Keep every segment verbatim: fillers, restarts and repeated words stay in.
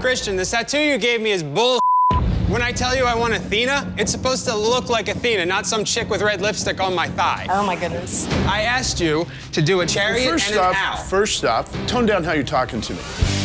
Christian, the tattoo you gave me is bull. When I tell you I want Athena, it's supposed to look like Athena, not some chick with red lipstick on my thigh. Oh my goodness. I asked you to do a chariot First and off, an owl. first off, tone down how you're talking to me.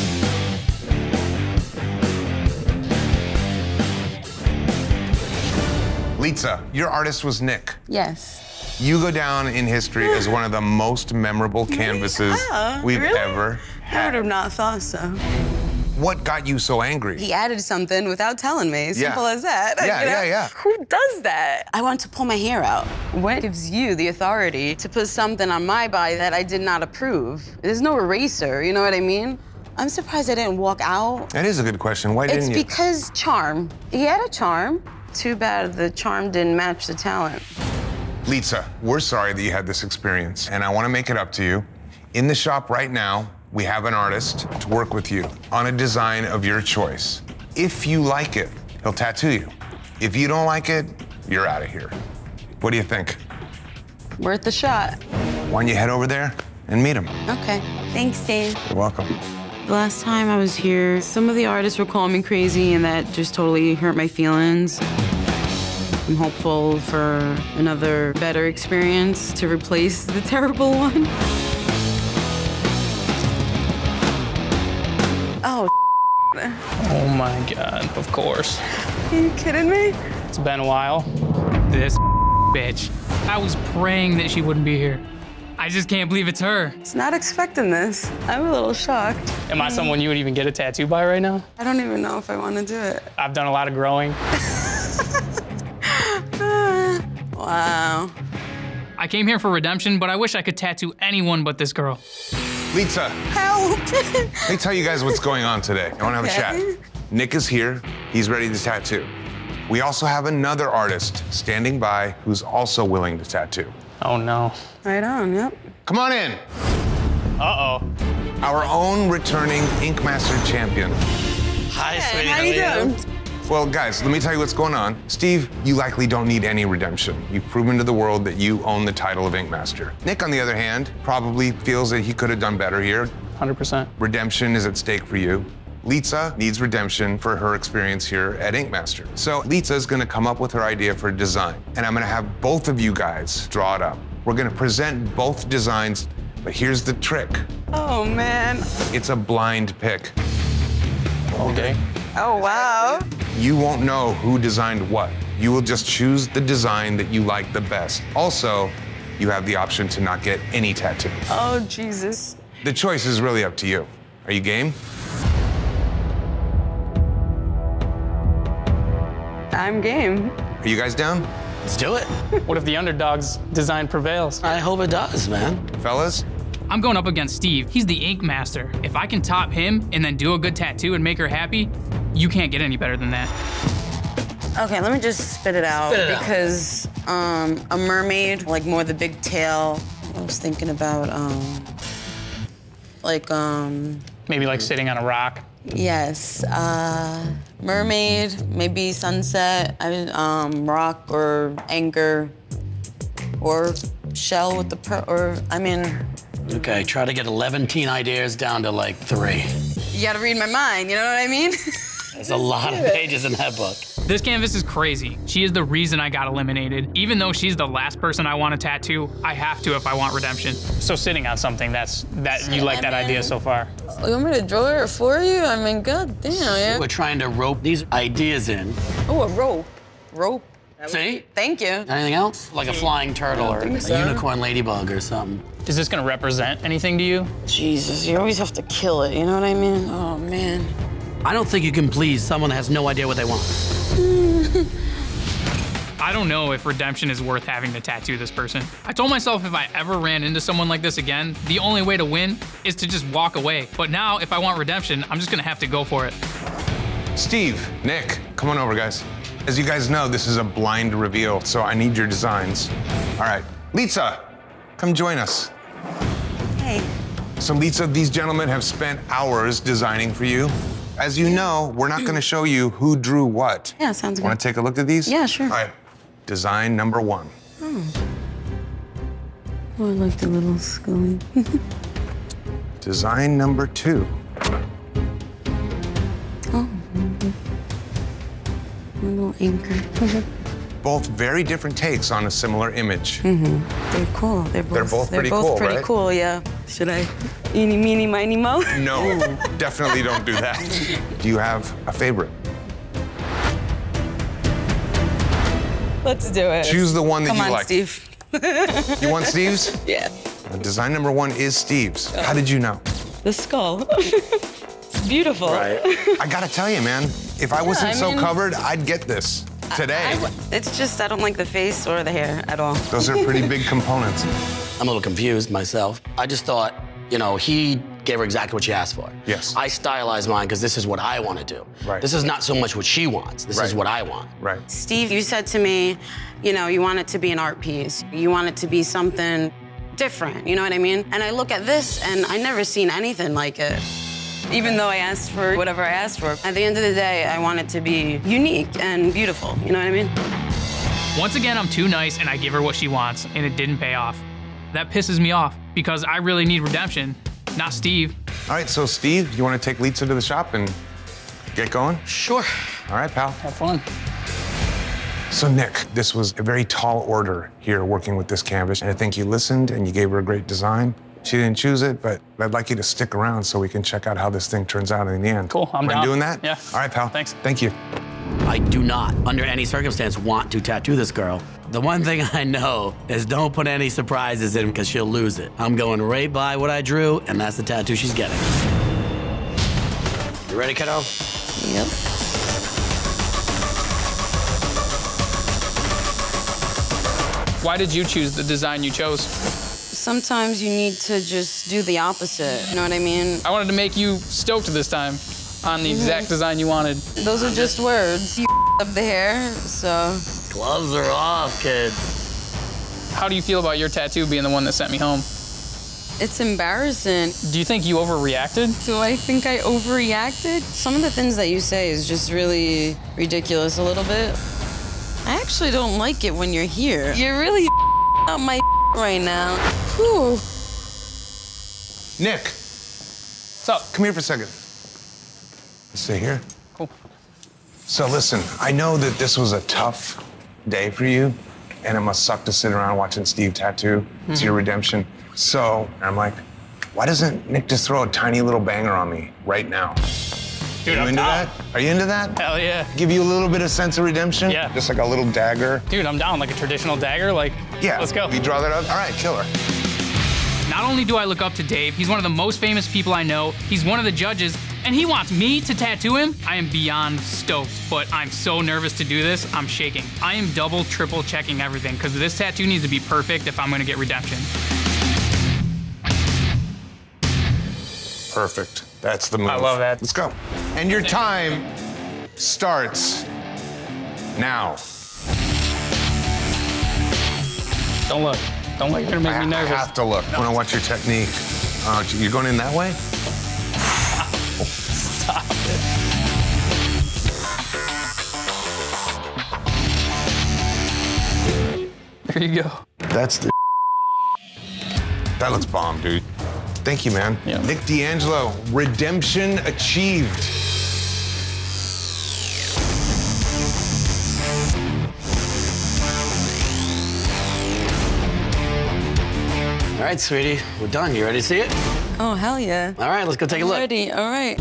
Lisa, your artist was Nick. Yes. You go down in history as one of the most memorable canvases Oh, we've really? ever I had. would have not thought so. What got you so angry? He added something without telling me. Simple Yeah. as that. Yeah, you know? yeah, yeah. Who does that? I want to pull my hair out. What gives you the authority to put something on my body that I did not approve? There's no eraser, you know what I mean? I'm surprised I didn't walk out. That is a good question. Why It's didn't you? because charm. He had a charm. Too bad the charm didn't match the talent. Lisa, we're sorry that you had this experience, and I want to make it up to you. In the shop right now, we have an artist to work with you on a design of your choice. If you like it, he'll tattoo you. If you don't like it, you're out of here. What do you think? Worth the shot. Why don't you head over there and meet him? Okay. Thanks, Dave. You're welcome. The last time I was here, some of the artists were calling me crazy, and that just totally hurt my feelings. I'm hopeful for another better experience to replace the terrible one. Oh, Oh my God, of course. are you kidding me? It's been a while. This bitch. I was praying that she wouldn't be here. I just can't believe it's her. I was not expecting this. I'm a little shocked. Am I someone you would even get a tattoo by right now? I don't even know if I want to do it. I've done a lot of growing. Wow. I came here for redemption, but I wish I could tattoo anyone but this girl. Lisa, Help! let me tell you guys what's going on today. I want to have a Okay. chat. Nick is here. He's ready to tattoo. We also have another artist standing by who's also willing to tattoo. Oh no. Right on, yep. Come on in. Uh-oh. Our own returning Ink Master champion. Hi, Hey, sweetie. how you doing? Well, guys, let me tell you what's going on. Steve, you likely don't need any redemption. You've proven to the world that you own the title of Ink Master. Nick, on the other hand, probably feels that he could have done better here. one hundred percent. Redemption is at stake for you. Lisa needs redemption for her experience here at Ink Master. So Lisa's gonna come up with her idea for a design, and I'm gonna have both of you guys draw it up. We're gonna present both designs, but here's the trick. Oh, man. It's a blind pick. Okay. Oh, wow. You won't know who designed what. You will just choose the design that you like the best. Also, you have the option to not get any tattoo. Oh, Jesus. The choice is really up to you. Are you game? I'm game. Are you guys down? Let's do it. What if the underdog's design prevails? I hope it does, man. Fellas? I'm going up against Steve. He's the Ink Master. If I can top him and then do a good tattoo and make her happy, you can't get any better than that. Okay, let me just spit it out Spit it out. because um, a mermaid, like more the big tail. I was thinking about um, like um, Maybe like sitting on a rock. yes, uh, mermaid, maybe sunset, I, um, rock or anchor, or shell with the per, or I mean, Okay, try to get eleven teen ideas down to like three. you gotta read my mind. You know what I mean? There's a lot of pages in that book. This canvas is crazy. She is the reason I got eliminated. Even though she's the last person I want to tattoo, I have to if I want redemption. So sitting on something, that's that you like that idea so far. You want me to draw it for you? I mean, god damn, yeah. We're trying to rope these ideas in. Oh, a rope, rope. See? Thank you. Anything else? Like a flying turtle or a think so. unicorn ladybug or something. Is this gonna represent anything to you? Jesus, you always have to kill it, you know what I mean? Oh, man. I don't think you can please someone that has no idea what they want. I don't know if redemption is worth having to tattoo this person. I told myself if I ever ran into someone like this again, the only way to win is to just walk away. But now, if I want redemption, I'm just gonna have to go for it. Steve, Nick, come on over, guys. As you guys know, this is a blind reveal, so I need your designs. All right, Lisa, come join us. Hey. So Lisa, these gentlemen have spent hours designing for you. As you know, we're not gonna show you who drew what. Yeah, sounds good. Wanna take a look at these? Yeah, sure. All right, design number one. Oh, I like the little Scully. Design number two. Oh, little anchor. Both very different takes on a similar image. Mm-hmm. They're cool. They're both, They're both they're pretty both cool, pretty right? cool, yeah. Should I eeny, meeny, miny, mo? No, definitely don't do that. Do you have a favorite? Let's do it. Choose the one that Come you on, like. Steve. You want Steve's? Yeah. Design number one is Steve's. How did you know? The skull. It's beautiful. Right. I gotta tell you, man, if I wasn't I so mean- covered, I'd get this today. I- I- it's just I don't like the face or the hair at all. Those are pretty big components. I'm a little confused myself. I just thought, you know, he gave her exactly what she asked for. Yes. I stylized mine because this is what I want to do. Right. This is not so much what she wants. This Right. is what I want. Right. Steve, you said to me, you know, you want it to be an art piece. You want it to be something different, you know what I mean? And I look at this and I never seen anything like it. Even though I asked for whatever I asked for, at the end of the day, I want it to be unique and beautiful, you know what I mean? Once again, I'm too nice and I give her what she wants, and it didn't pay off. That pisses me off because I really need redemption, not Steve. All right, so Steve, you want to take Litsa to the shop and get going? Sure. All right, pal. Have fun. So Nick, this was a very tall order here working with this canvas, and I think you listened and you gave her a great design. She didn't choose it, but I'd like you to stick around so we can check out how this thing turns out in the end. Cool, I'm Mind down. doing that? Yeah. All right, pal. Thanks. Thank you. I do not, under any circumstance, want to tattoo this girl. The one thing I know is don't put any surprises in because she'll lose it. I'm going right by what I drew, and that's the tattoo she's getting. You ready, kiddo? Yep. Why did you choose the design you chose? Sometimes you need to just do the opposite, you know what I mean? I wanted to make you stoked this time on the exact design you wanted. Those are just words. You up the hair, so. Gloves are off, kids. How do you feel about your tattoo being the one that sent me home? It's embarrassing. Do you think you overreacted? Do I think I overreacted? Some of the things that you say is just really ridiculous a little bit. I actually don't like it when you're here. You're really up my right now. Whew. Nick, What's up? come here for a second. Stay here. Cool. So listen, I know that this was a tough day for you, and it must suck to sit around watching Steve tattoo. Mm-hmm. It's your redemption. So I'm like, why doesn't Nick just throw a tiny little banger on me right now? Dude, Are you I'm into down. that? Are you into that? Hell yeah. Give you a little bit of sense of redemption? Yeah. Just like a little dagger? Dude, I'm down. Like a traditional dagger. Like, Yeah. let's go. You draw that up? All right, killer. Not only do I look up to Dave, he's one of the most famous people I know. He's one of the judges, and he wants me to tattoo him. I am beyond stoked, but I'm so nervous to do this, I'm shaking. I am double, triple checking everything, because this tattoo needs to be perfect if I'm gonna get redemption. Perfect. That's the move. I love that. Let's go. And your time starts now. Don't look. Don't look, you're gonna make I, me I nervous. have to look. I want to watch your technique. Uh, you're going in that way? Stop it. There you go. That's the. That looks bomb, dude. Thank you, man. Yeah. Nick D'Angelo, redemption achieved. All right, sweetie, we're done. You ready to see it? Oh, hell yeah. All right, let's go take a look. Ready, all right.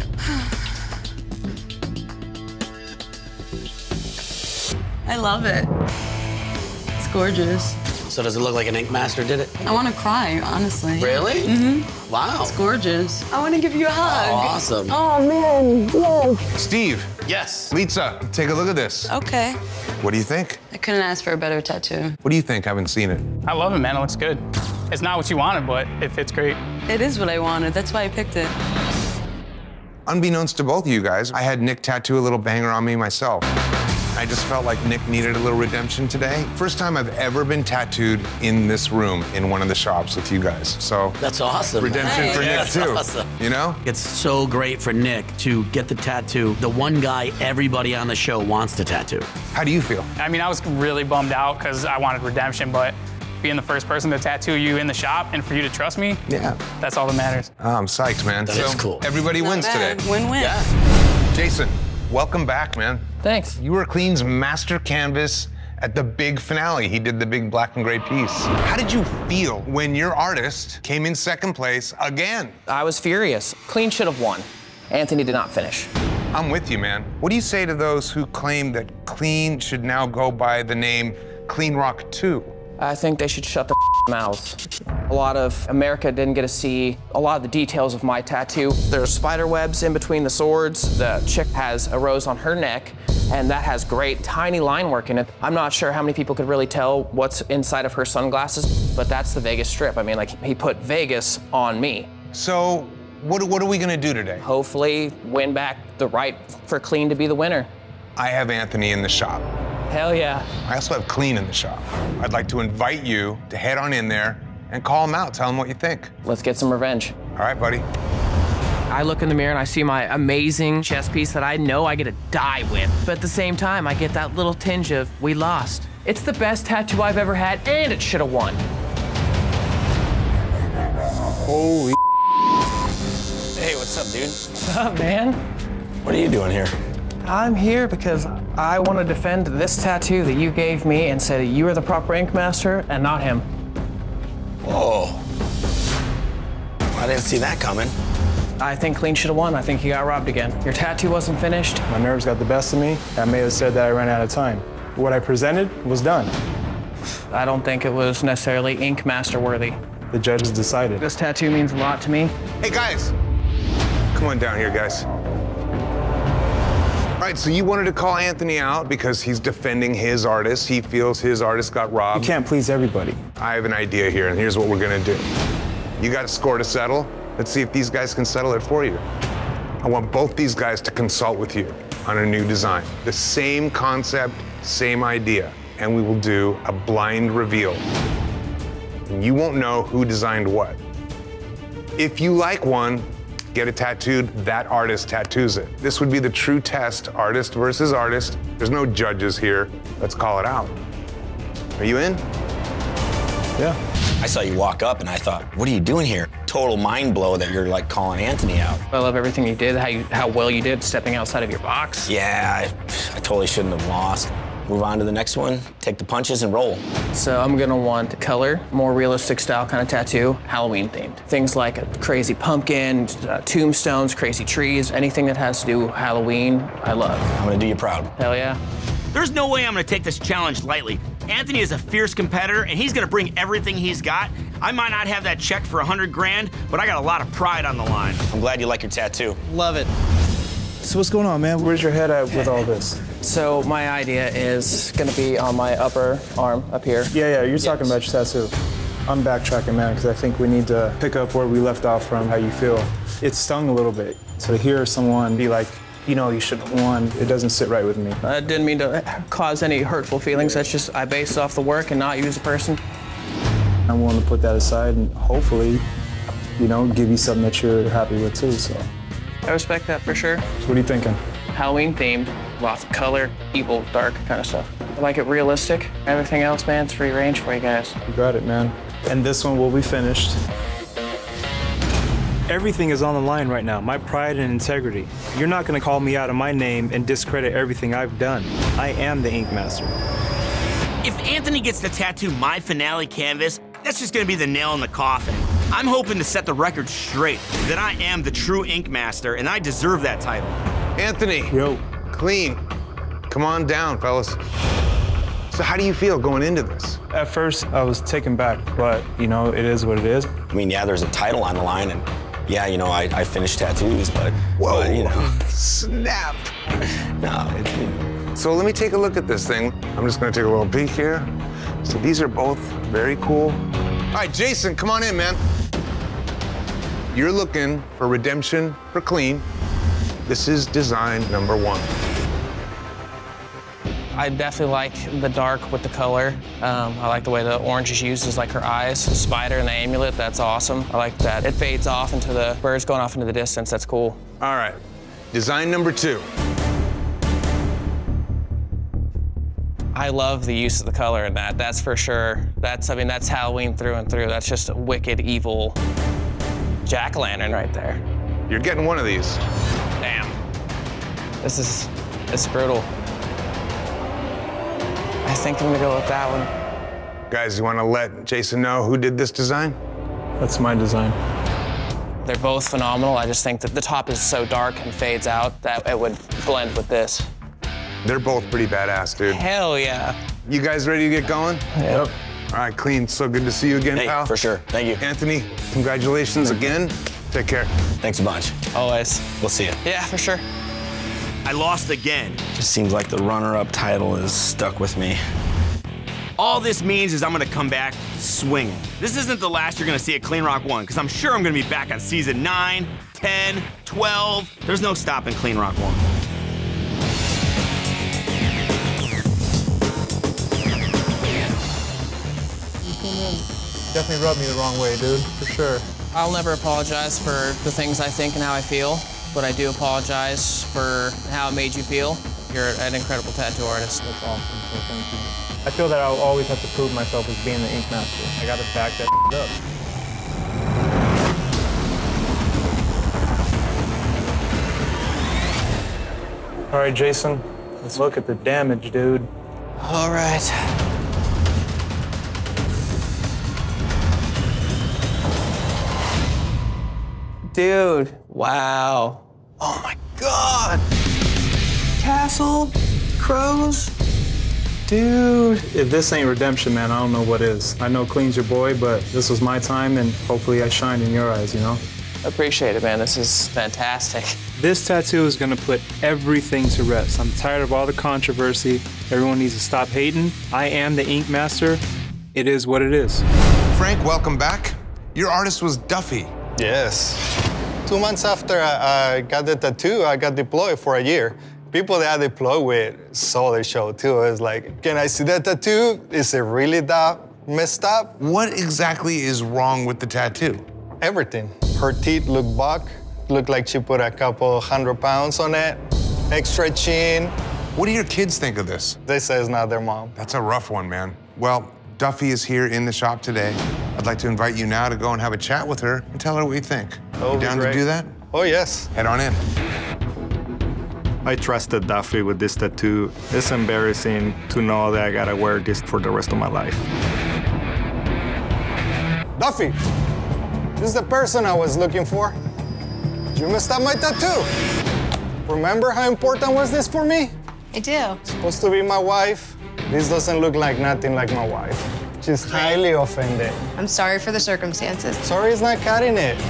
I love it. It's gorgeous. So does it look like an ink master did it? I want to cry, honestly. Really? Mm-hmm. Wow. It's gorgeous. I want to give you a hug. Oh, awesome. Oh, man, yes. Steve, Yes. Litsa, take a look at this. Okay. What do you think? I couldn't ask for a better tattoo. What do you think? I haven't seen it. I love it, man. It looks good. It's not what you wanted, but it fits great. It is what I wanted. That's why I picked it. Unbeknownst to both of you guys, I had Nick tattoo a little banger on me myself. I just felt like Nick needed a little redemption today. First time I've ever been tattooed in this room in one of the shops with you guys. So That's awesome. redemption Hey. for Yeah, Nick that's too. awesome. You know? It's so great for Nick to get the tattoo. The one guy everybody on the show wants to tattoo. How do you feel? I mean, I was really bummed out because I wanted redemption, but being the first person to tattoo you in the shop and for you to trust me, Yeah. that's all that matters. Oh, I'm psyched, man. That is cool. Everybody Not wins bad. today. Win-win. Yeah. Jason, welcome back, man. Thanks. You were Clean's master canvas at the big finale. He did the big black and gray piece. How did you feel when your artist came in second place again? I was furious. Clean should have won. Anthony did not finish. I'm with you, man. What do you say to those who claim that Clean should now go by the name Clean Rock two? I think they should shut their mouths. A lot of America didn't get to see a lot of the details of my tattoo. There's spider webs in between the swords. The chick has a rose on her neck, and that has great tiny line work in it. I'm not sure how many people could really tell what's inside of her sunglasses, but that's the Vegas Strip. I mean, like, he put Vegas on me. So, what, what are we gonna do today? Hopefully win back the right for Clean to be the winner. I have Anthony in the shop. Hell yeah. I also have Clean in the shop. I'd like to invite you to head on in there and call him out, tell him what you think. Let's get some revenge. All right, buddy. I look in the mirror and I see my amazing chest piece that I know I get to die with. But at the same time, I get that little tinge of, we lost. It's the best tattoo I've ever had, and it should have won. Holy. Hey, what's up, dude? What's up, man? What are you doing here? I'm here because I want to defend this tattoo that you gave me and say that you are the proper ink master and not him. Whoa. I didn't see that coming. I think Clean should have won. I think he got robbed again. Your tattoo wasn't finished. My nerves got the best of me. I may have said that I ran out of time. What I presented was done. I don't think it was necessarily ink master worthy. The judges decided. This tattoo means a lot to me. Hey, guys. Come on down here, guys. All right, so you wanted to call Anthony out because he's defending his artist. He feels his artist got robbed. You can't please everybody. I have an idea here, and here's what we're gonna do. You got a score to settle. Let's see if these guys can settle it for you. I want both these guys to consult with you on a new design. The same concept, same idea, and we will do a blind reveal. You won't know who designed what. If you like one, get it tattooed, that artist tattoos it. This would be the true test, artist versus artist. There's no judges here. Let's call it out. Are you in? Yeah. I saw you walk up and I thought, what are you doing here? Total mind blow that you're like calling Anthony out. I love everything you did, how you, how well you did stepping outside of your box. Yeah, I, I totally shouldn't have lost. Move on to the next one, take the punches and roll. So I'm gonna want the color, more realistic style kind of tattoo, Halloween themed. Things like a crazy pumpkin, uh, tombstones, crazy trees, anything that has to do with Halloween, I love. I'm gonna do you proud. Hell yeah. There's no way I'm gonna take this challenge lightly. Anthony is a fierce competitor and he's gonna bring everything he's got. I might not have that check for a hundred grand, but I got a lot of pride on the line. I'm glad you like your tattoo. Love it. So what's going on, man? Where's your head at with all this? So my idea is gonna be on my upper arm up here. Yeah, yeah, you're Yes. talking about your tattoo. I'm backtracking, man, because I think we need to pick up where we left off from, how you feel. It stung a little bit. So to hear someone be like, you know, you should have won, it doesn't sit right with me. I didn't mean to cause any hurtful feelings. That's just, I based off the work and not you as a person. I'm willing to put that aside and hopefully, you know, give you something that you're happy with too, so. I respect that for sure. So what are you thinking? Halloween themed, lots of color, evil, dark kind of stuff. I like it realistic. Everything else, man, it's free range for you guys. You got it, man. And this one will be finished. Everything is on the line right now, my pride and integrity. You're not gonna call me out of my name and discredit everything I've done. I am the ink master. If Anthony gets to tattoo my finale canvas, that's just gonna be the nail in the coffin. I'm hoping to set the record straight, that I am the true ink master and I deserve that title. Anthony. Yo. Clean. Come on down, fellas. So how do you feel going into this? At first, I was taken back, but, you know, it is what it is. I mean, yeah, there's a title on the line and yeah, you know, I, I finished tattoos, but, Whoa, but, you know. Snap. No, it's, So let me take a look at this thing. I'm just gonna take a little peek here. So these are both very cool. All right, Jason, come on in, man. You're looking for redemption for Clean. This is design number one. I definitely like the dark with the color. Um, I like the way the orange is used as like her eyes. The spider and the amulet, that's awesome. I like that it fades off into the birds going off into the distance. That's cool. All right, design number two. I love the use of the color in that. That's for sure. That's, I mean, that's Halloween through and through. That's just a wicked, evil jack-o'-lantern right there. You're getting one of these. Damn. This is It's brutal. I think I'm gonna go with that one. Guys, you want to let Jason know who did this design? That's my design. They're both phenomenal. I just think that the top is so dark and fades out that it would blend with this. They're both pretty badass, dude. Hell yeah. You guys ready to get going? Yep. All right, Clean, so good to see you again, Hey, pal. for sure. Thank you. Anthony, congratulations again. Take care. Thanks a bunch. Always. We'll see you. Yeah, for sure. I lost again. Just seems like the runner-up title is stuck with me. All this means is I'm gonna come back swinging. This isn't the last you're gonna see at Clean Rock one, because I'm sure I'm gonna be back on season nine, ten, twelve. There's no stopping Clean Rock one. Definitely rubbed me the wrong way, dude, for sure. I'll never apologize for the things I think and how I feel, but I do apologize for how it made you feel. You're an incredible tattoo artist. That's awesome, so thank you. I feel that I'll always have to prove myself as being the ink master. I gotta back that up. All right, Jason, let's look at the damage, dude. All right. Dude, wow. Oh my God. Castle, crows. Dude, if this ain't redemption, man, I don't know what is. I know Clean's your boy, but this was my time, and hopefully I shined in your eyes, you know? Appreciate it, man. This is fantastic. This tattoo is gonna put everything to rest. I'm tired of all the controversy. Everyone needs to stop hating. I am the ink master. It is what it is. Frank, welcome back. Your artist was Duffy. Yes. Two months after I, I got the tattoo, I got deployed for a year. People that I deployed with saw the show too. I was like, can I see that tattoo? Is it really that messed up? What exactly is wrong with the tattoo? Everything. Her teeth look buck, look like she put a couple hundred pounds on it. Extra chin. What do your kids think of this? They say it's not their mom. That's a rough one, man. Well, Duffy is here in the shop today. I'd like to invite you now to go and have a chat with her and tell her what you think. You down to do that? Oh, yes. Head on in. I trusted Duffy with this tattoo. It's embarrassing to know that I gotta wear this for the rest of my life. Duffy, this is the person I was looking for. You messed up my tattoo. Remember how important was this for me? I do. Supposed to be my wife. This doesn't look like nothing like my wife. She's highly offended. I'm sorry for the circumstances. Sorry is not cutting it.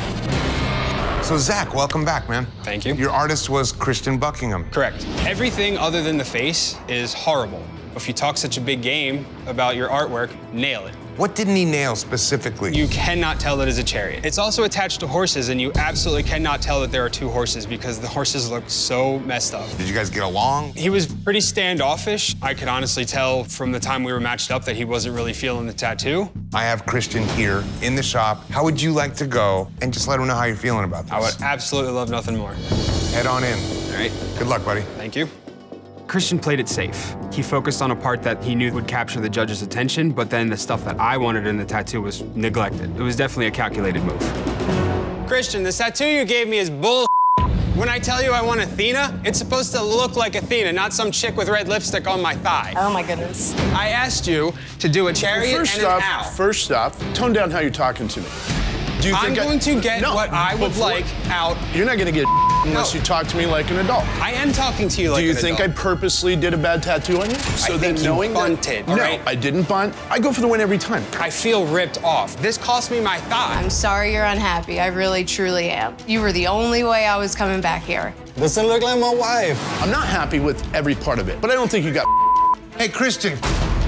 So Zach, welcome back, man. Thank you. Your artist was Christian Buckingham. Correct. Everything other than the face is horrible. If you talk such a big game about your artwork, nail it. What didn't he nail specifically? You cannot tell that it's a chariot. It's also attached to horses, and you absolutely cannot tell that there are two horses because the horses look so messed up. Did you guys get along? He was pretty standoffish. I could honestly tell from the time we were matched up that he wasn't really feeling the tattoo. I have Christian here in the shop. How would you like to go and just let him know how you're feeling about this? I would absolutely love nothing more. Head on in. All right. Good luck, buddy. Thank you. Christian played it safe. He focused on a part that he knew would capture the judge's attention, but then the stuff that I wanted in the tattoo was neglected. It was definitely a calculated move. Christian, the tattoo you gave me is bull. When I tell you I want Athena, it's supposed to look like Athena, not some chick with red lipstick on my thigh. Oh my goodness. I asked you to do a chariot First and an off, owl. first off, tone down how you're talking to me. Do you I'm think going I, to get no, what I would before- like out. You're not gonna get unless No. you talk to me like an adult. I am talking to you like Do you an think adult. I purposely did a bad tattoo on you? So I that think you knowing bunted, that, all no, right? I didn't bunt. I go for the win every time. I feel ripped off. This cost me my thigh. I'm sorry you're unhappy. I really, truly am. You were the only way I was coming back here. Doesn't look like my wife. I'm not happy with every part of it, but I don't think you got. Hey, Christian.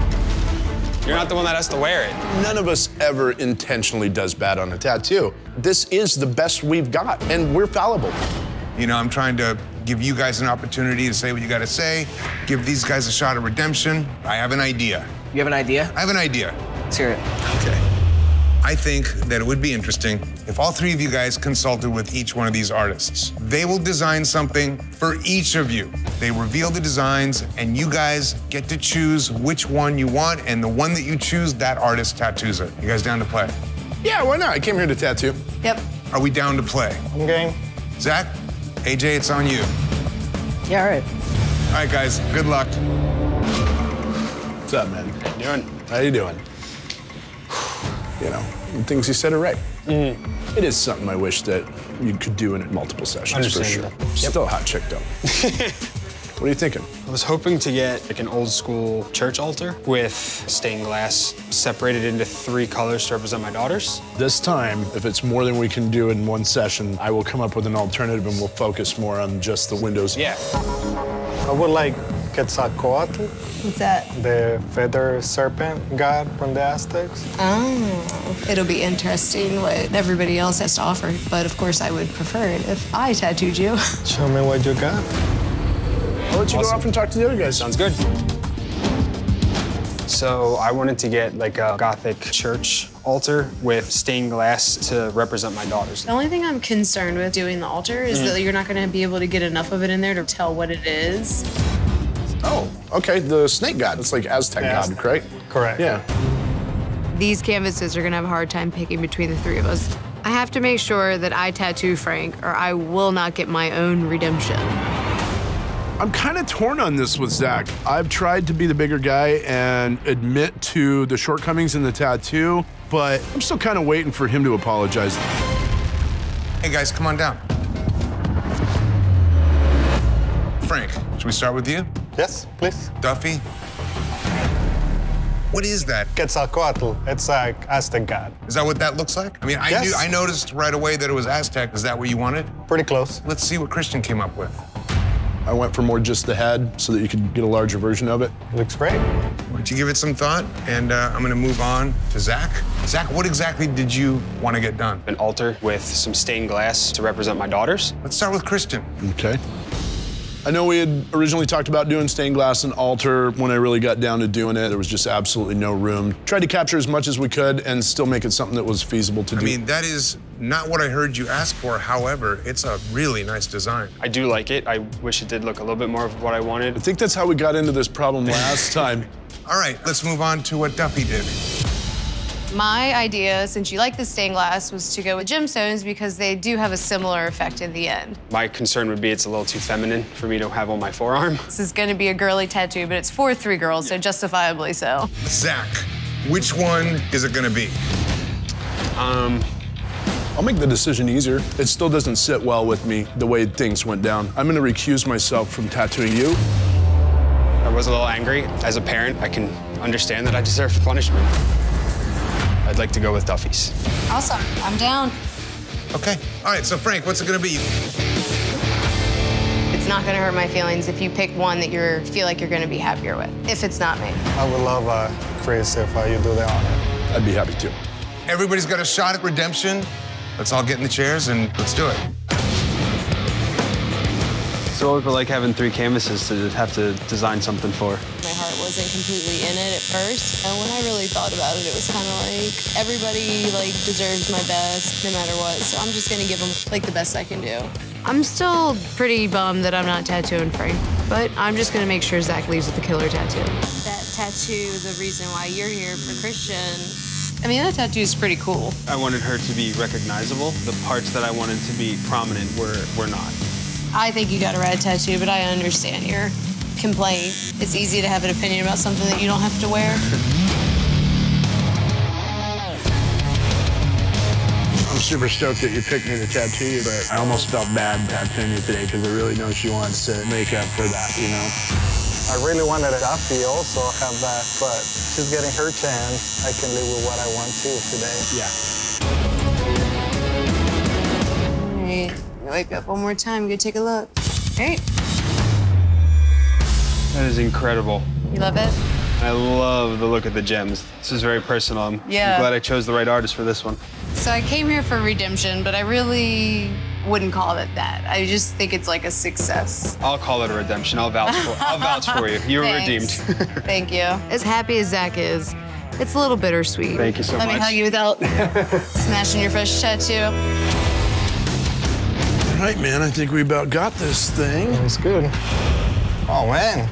You're not the one that has to wear it. None of us ever intentionally does bad on a tattoo. This is the best we've got, and we're fallible. You know, I'm trying to give you guys an opportunity to say what you gotta say, give these guys a shot at redemption. I have an idea. You have an idea? I have an idea. Let's hear it. Okay. I think that it would be interesting if all three of you guys consulted with each one of these artists. They will design something for each of you. They reveal the designs, and you guys get to choose which one you want, and the one that you choose, that artist tattoos it. You guys down to play? Yeah, why not? I came here to tattoo. Yep. Are we down to play? I'm game. Zach, A J, it's on you. Yeah, all right. All right, guys, good luck. What's up, man? How you doing? How you doing? You know, the things you said are right. Mm. It is something I wish that you could do in multiple sessions, for sure. Yep. Still a hot chick, though. What are you thinking? I was hoping to get like an old school church altar with stained glass separated into three colors to represent my daughters. This time, if it's more than we can do in one session, I will come up with an alternative and we'll focus more on just the windows. Yeah. I would like Quetzalcoatl. What's that? The feather serpent god from the Aztecs. Oh, it'll be interesting what everybody else has to offer, but of course I would prefer it if I tattooed you. Show me what you got. I'll let you awesome. go off and talk to the other guys. Sounds good. So I wanted to get like a Gothic church altar with stained glass to represent my daughters. The only thing I'm concerned with doing the altar is mm. that you're not going to be able to get enough of it in there to tell what it is. Oh, okay, the snake god. It's like Aztec yeah, god, correct? Correct. Yeah. These canvases are going to have a hard time picking between the three of us. I have to make sure that I tattoo Frank or I will not get my own redemption. I'm kind of torn on this with Zach. I've tried to be the bigger guy and admit to the shortcomings in the tattoo, but I'm still kind of waiting for him to apologize. Hey guys, come on down. Frank, should we start with you? Yes, please. Duffy? What is that? Quetzalcoatl. It's like Aztec god. Is that what that looks like? I mean, I yes. knew, I noticed right away that it was Aztec. Is that what you wanted? Pretty close. Let's see what Christian came up with. I went for more just the head so that you could get a larger version of it. Looks great. Why don't you give it some thought? And uh, I'm gonna move on to Zach. Zach, what exactly did you want to get done? An altar with some stained glass to represent my daughters. Let's start with Christian. Okay. I know we had originally talked about doing stained glass and altar. When I really got down to doing it, there was just absolutely no room. Tried to capture as much as we could and still make it something that was feasible to I do. I mean, that is not what I heard you ask for. However, it's a really nice design. I do like it. I wish it did look a little bit more of what I wanted. I think that's how we got into this problem last time. All right, let's move on to what Duffy did. My idea, since you like the stained glass, was to go with gemstones because they do have a similar effect in the end. My concern would be it's a little too feminine for me to have on my forearm. This is gonna be a girly tattoo, but it's for three girls, so justifiably so. Zach, which one is it gonna be? Um, I'll make the decision easier. It still doesn't sit well with me the way things went down. I'm gonna recuse myself from tattooing you. I was a little angry. As a parent, I can understand that I deserve punishment. I'd like to go with Duffy's. Awesome, I'm down. Okay, all right, so Frank, what's it gonna be? It's not gonna hurt my feelings if you pick one that you feel like you're gonna be happier with, if it's not me. I would love, uh, Chris, if uh, you do the honor. I'd be happy to. Everybody's got a shot at redemption. Let's all get in the chairs and let's do it. So what would it like having three canvases to have to design something for? My heart wasn't completely in it at first. And when I really thought about it, it was kind of like everybody like deserves my best no matter what. So I'm just gonna give them like the best I can do. I'm still pretty bummed that I'm not tattooing Frank, but I'm just gonna make sure Zach leaves with the killer tattoo. That tattoo, the reason why you're here for Christian, I mean, that tattoo is pretty cool. I wanted her to be recognizable. The parts that I wanted to be prominent were, were not. I think you got a rad tattoo, but I understand your complaint. It's easy to have an opinion about something that you don't have to wear. I'm super stoked that you picked me to tattoo you, but I almost felt bad tattooing you today because I really know she wants to make up for that, you know? I really wanted Duffy also have that, but she's getting her chance. I can live with what I want to today. Yeah. All right. Wake up one more time, go take a look. All right. That is incredible. You love it? I love the look of the gems. This is very personal. I'm, yeah. I'm glad I chose the right artist for this one. So I came here for redemption, but I really wouldn't call it that. I just think it's like a success. I'll call it a redemption. I'll vouch for, I'll vouch for you. You're redeemed. Thank you. As happy as Zach is, it's a little bittersweet. Thank you so Let much. Let me hug you without smashing your fresh tattoo. All right, man, I think we about got this thing. That's good. Oh, man.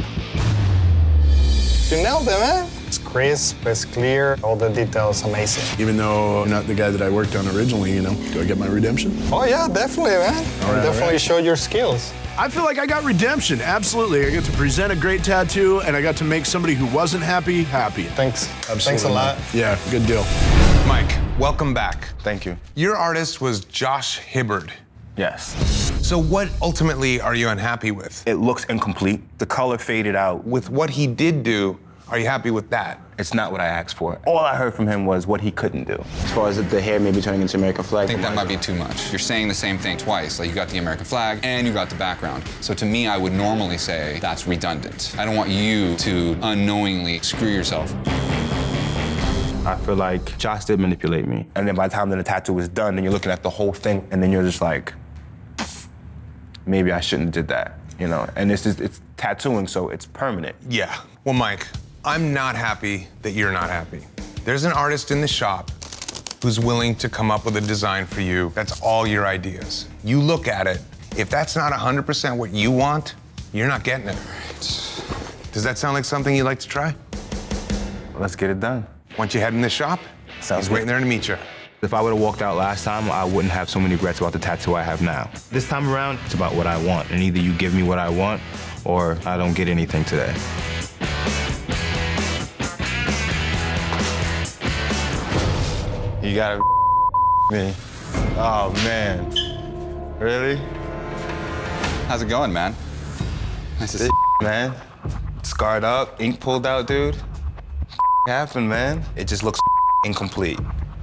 You nailed it, man. It's crisp, it's clear, all the details amazing. Even though you're not the guy that I worked on originally, you know, do I get my redemption? Oh, yeah, definitely, man. All right, definitely all right. showed your skills. I feel like I got redemption, absolutely. I get to present a great tattoo, and I got to make somebody who wasn't happy, happy. Thanks. Absolutely. Thanks a lot. Yeah, good deal. Mike, welcome back. Thank you. Your artist was Josh Hibbard. Yes. So what ultimately are you unhappy with? It looks incomplete. The color faded out. With what he did do, are you happy with that? It's not what I asked for. All I heard from him was what he couldn't do. As far as the hair maybe turning into American flag. I think that might be too much. You're saying the same thing twice. Like, you got the American flag and you got the background. So to me, I would normally say that's redundant. I don't want you to unknowingly screw yourself. I feel like Josh did manipulate me. And then by the time that the tattoo was done, then you're looking at the whole thing, and then you're just like, maybe I shouldn't have did that, you know? And it's just, it's tattooing, so it's permanent. Yeah. Well, Mike, I'm not happy that you're not happy. There's an artist in the shop who's willing to come up with a design for you that's all your ideas. You look at it. If that's not one hundred percent what you want, you're not getting it. Does that sound like something you'd like to try? Let's get it done. Once you head in the shop, Sounds he's waiting there to meet you. If I would have walked out last time, I wouldn't have so many regrets about the tattoo I have now. This time around, it's about what I want, and either you give me what I want, or I don't get anything today. You gotta me. Oh, man. Really? How's it going, man? Nice to see you, man. Scarred up, ink pulled out, dude. Happened, man. It just looks incomplete.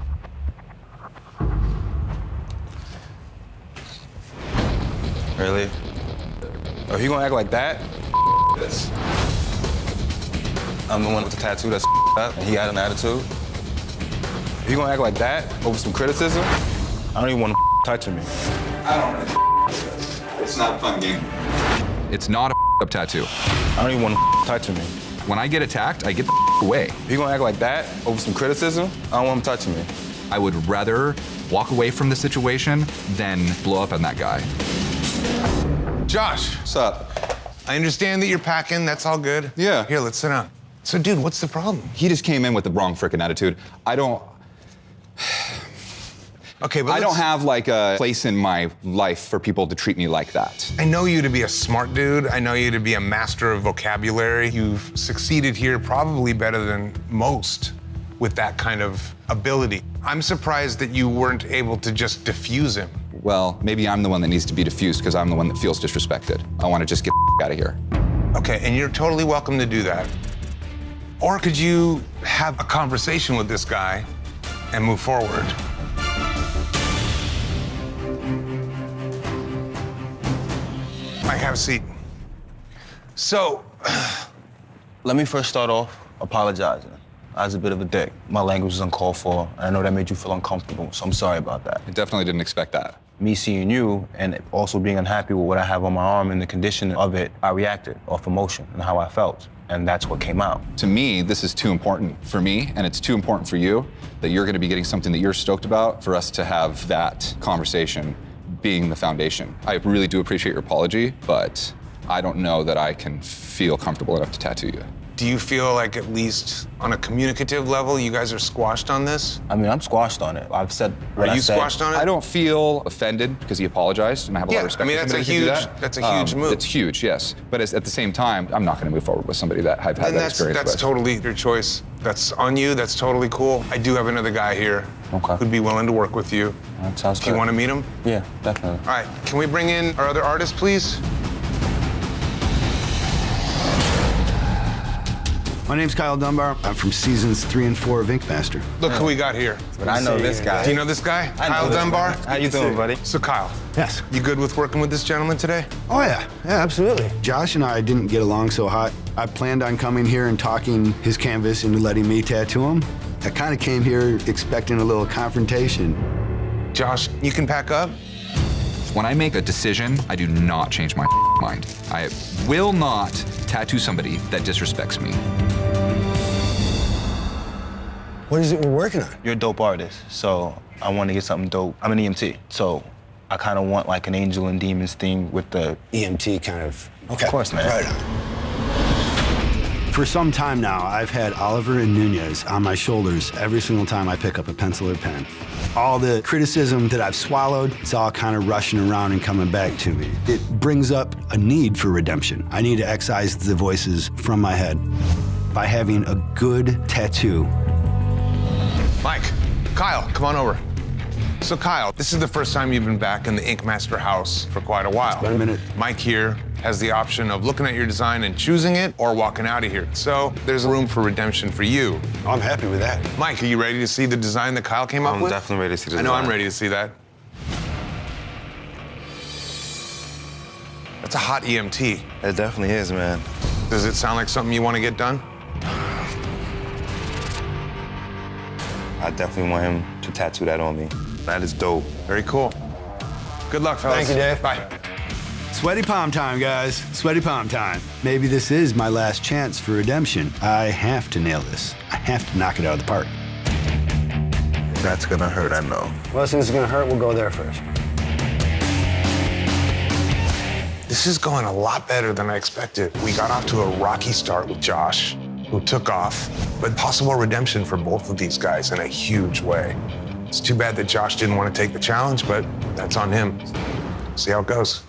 Really? Oh, you gonna act like that? This. I'm the one with the tattoo that's up, and he had an attitude. You gonna act like that over some criticism? I don't even want to touching me. I don't want to. It's not a fun game. It's not a up tattoo. I don't even want to touching me. When I get attacked, I get the away. You gonna act like that over some criticism? I don't want him touching me. I would rather walk away from the situation than blow up on that guy. Josh. What's up? I understand that you're packing. That's all good. Yeah. Here, let's sit down. So, dude, what's the problem? He just came in with the wrong frickin' attitude. I don't... Okay, but I let's... don't have, like, a place in my life for people to treat me like that. I know you to be a smart dude. I know you to be a master of vocabulary. You've succeeded here probably better than most with that kind of ability. I'm surprised that you weren't able to just diffuse him. Well, maybe I'm the one that needs to be diffused because I'm the one that feels disrespected. I want to just get out of here. Okay, and you're totally welcome to do that. Or could you have a conversation with this guy and move forward? Mike, have a seat. So, let me first start off apologizing. I was a bit of a dick. My language was uncalled for, and I know that made you feel uncomfortable, so I'm sorry about that. I definitely didn't expect that. Me seeing you and also being unhappy with what I have on my arm and the condition of it, I reacted off emotion and how I felt, and that's what came out. To me, this is too important for me, and it's too important for you that you're gonna be getting something that you're stoked about for us to have that conversation being the foundation. I really do appreciate your apology, but I don't know that I can feel comfortable enough to tattoo you. Do you feel like at least on a communicative level, you guys are squashed on this? I mean, I'm squashed on it. I've said what Are I you said. squashed on it? I don't feel offended because he apologized, and I have a Yeah, lot of respect I mean, for that's somebody a who can do huge- that. that's a huge Um, move. It's huge, yes. But it's, at the same time, I'm not going to move forward with somebody that I've had And that that's, experience that's with. totally your choice. That's on you. That's totally cool. I do have another guy here okay. who'd be willing to work with you. That sounds Do good. you want to meet him? Yeah, definitely. All right. Can we bring in our other artist, please? My name's Kyle Dunbar. I'm from seasons three and four of Ink Master. Look who we got here. But I know this guy. Do you know this guy? I know Kyle this Dunbar? guy. How you doing, buddy? So, Kyle. Yes. You good with working with this gentleman today? Oh, yeah. Yeah, absolutely. Josh and I didn't get along so hot. I planned on coming here and talking his canvas into letting me tattoo him. I kind of came here expecting a little confrontation. Josh, you can pack up? When I make a decision, I do not change my mind. I will not tattoo somebody that disrespects me. What is it we're working on? You're a dope artist, so I want to get something dope. I'm an E M T, so I kind of want like an Angel and Demons theme with the... E M T kind of... Okay. Of course, man. Right For some time now, I've had Oliver and Nunez on my shoulders every single time I pick up a pencil or pen. All the criticism that I've swallowed, it's all kind of rushing around and coming back to me. It brings up a need for redemption. I need to excise the voices from my head by having a good tattoo. Mike, Kyle, come on over. So Kyle, this is the first time you've been back in the Ink Master house for quite a while. It's been a minute. Mike here has the option of looking at your design and choosing it or walking out of here. So there's room for redemption for you. I'm happy with that. Mike, are you ready to see the design that Kyle came up I'm with? I'm definitely ready to see the I design. know I'm ready to see that. That's a hot E M T. It definitely is, man. Does it sound like something you want to get done? I definitely want him to tattoo that on me. That is dope. Very cool. Good luck, fellas. Thank you, Dave. Bye. Sweaty palm time, guys. Sweaty palm time. Maybe this is my last chance for redemption. I have to nail this. I have to knock it out of the park. That's gonna hurt, I know. Well, since it's gonna hurt, we'll go there first. This is going a lot better than I expected. We got off to a rocky start with Josh, who took off, but possible redemption for both of these guys in a huge way. It's too bad that Josh didn't want to take the challenge, but that's on him. See how it goes.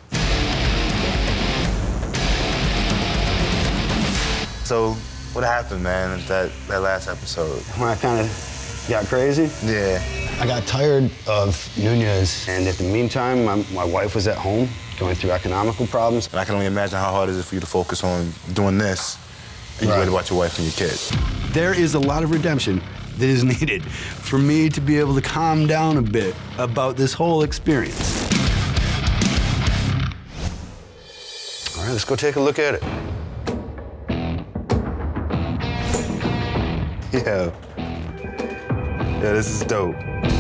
So, what happened, man, at that, that last episode? When I kind of got crazy? Yeah. I got tired of Nunez, and in the meantime, my, my wife was at home going through economical problems. And I can only imagine how hard it is for you to focus on doing this and you Right. worry about your wife and your kids. There is a lot of redemption that is needed for me to be able to calm down a bit about this whole experience. All right, let's go take a look at it. Yeah. Yeah, this is dope.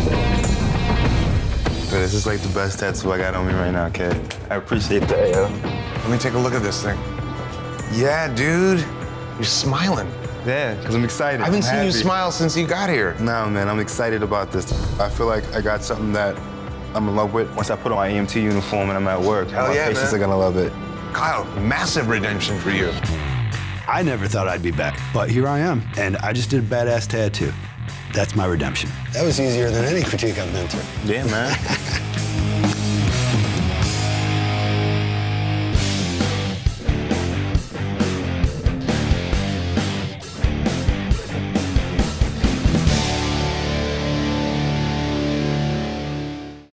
But this is like the best tattoo I got on me right now, kid. I appreciate that, yo. Let me take a look at this thing. Yeah, dude. You're smiling. Yeah, because I'm excited. I haven't I'm seen you happy. smile since you got here. No, man, I'm excited about this. I feel like I got something that I'm in love with. Once I put on my E M T uniform and I'm at work, Hell my yeah, patients man. are gonna love it. Kyle, massive redemption for you. I never thought I'd be back, but here I am, and I just did a badass tattoo. That's my redemption. That was easier than any critique I've been through. Yeah, man.